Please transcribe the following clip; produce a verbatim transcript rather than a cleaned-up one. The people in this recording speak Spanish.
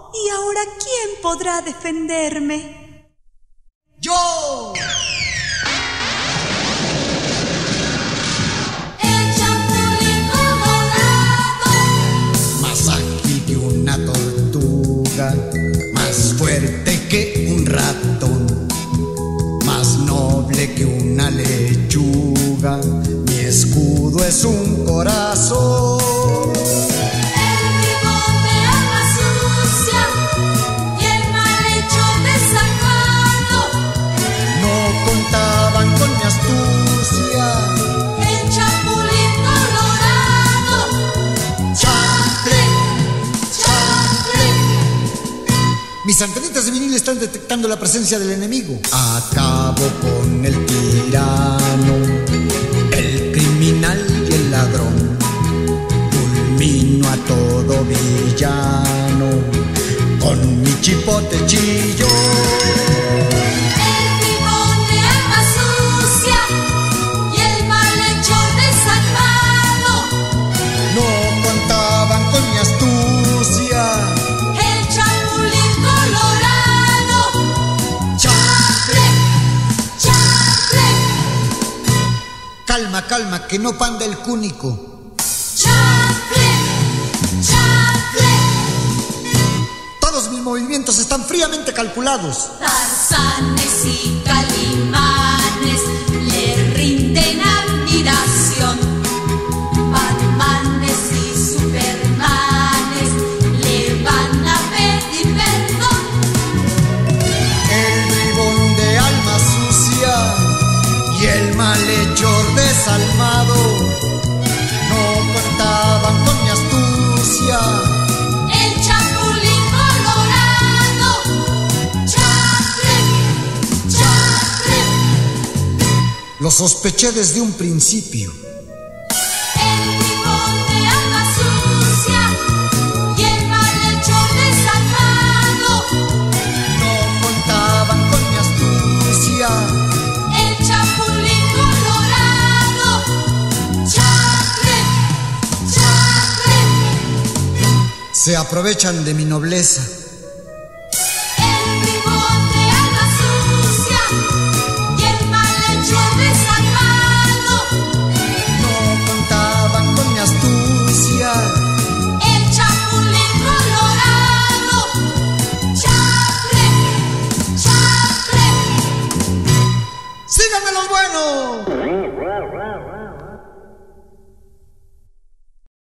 ¿y ahora quién podrá defenderme? ¡Yo! El chapulín colorado, Más ágil que una tortuga, más fuerte que un ratón, más noble que una lechuga. Mi escudo es un corazón. el bribón de alma sucia y el malhechor desalmado, No contaban con mi astucia. el chapulín colorado. ¡Chanfle! ¡Chanfle! Mis antenitas de vinil están detectando la presencia del enemigo. Acabo con el tirano, el criminal y el ladrón. Fulmino a todo villano con mi chipote chillo. El bribón de alma sucia y el malhechor desalmado, No contaban con mi astucia. el chapulín colorado. ¡Chanfle! ¡Chanfle! Calma, calma, que no panda el cúnico. ¡Chanfle! ¡Chanfle! Todos mis movimientos están fríamente calculados. Tarzanes y calimanes le rinden admiración. Batmanes y supermanes le van a pedir perdón. El bribón de alma sucia y el malhechor desalmado no contaban con mi astucia. El chapulín colorado. ¡Chanfle! ¡Chanfle! Lo sospeché desde un principio. El bribón de alma sucia y el malhechor desalmado, No contaban con mi astucia. el chapulín colorado. ¡Chanfle! ¡Chanfle! Se aprovechan de mi nobleza.